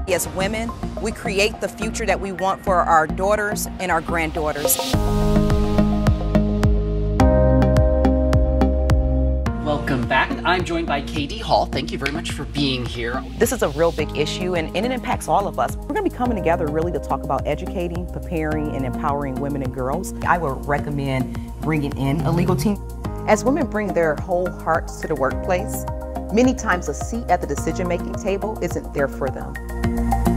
As women, we create the future that we want for our daughters and our granddaughters. Welcome back. I'm joined by K.D. Hall. Thank you very much for being here. This is a real big issue, and it impacts all of us. We're going to be coming together really to talk about educating, preparing, and empowering women and girls. I would recommend bringing in a legal team. As women bring their whole hearts to the workplace, many times a seat at the decision-making table isn't there for them.